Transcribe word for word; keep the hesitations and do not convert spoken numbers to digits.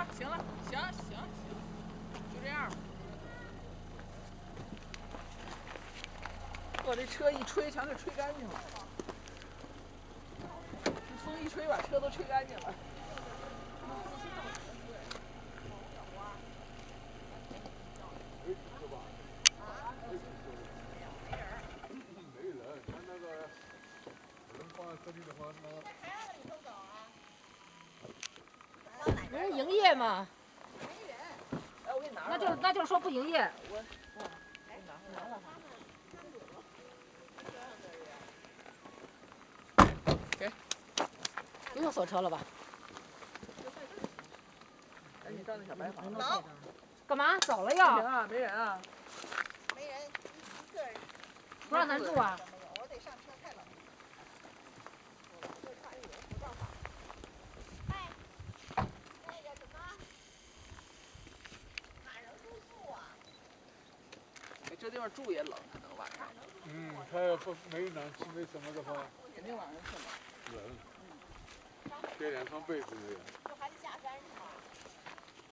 行了，行行行，就这样吧。我这车一吹，全给吹干净了。这风一吹，把车都吹干净了。 没人，他那个人放在这里的话，那。 不是营业吗？ 没人。哎，我给你拿。 那就那就是说不营业。 我忘了，我拿拿了。给。 不用锁车了吧？ 赶紧照那小白房。 走。 干嘛？走了不行要？ 啊，没人啊。 没人，一个人。 不让咱住啊？ 我得上车，太冷了。就穿羽绒服正好。哎，那个什么，哪能住宿啊？ 哎，这地方住也冷，可能晚上。 嗯，他要不没暖气没什么的话， 肯定晚上特冷。 冷。嗯。贴两床被子那个。 就还得下山是吗？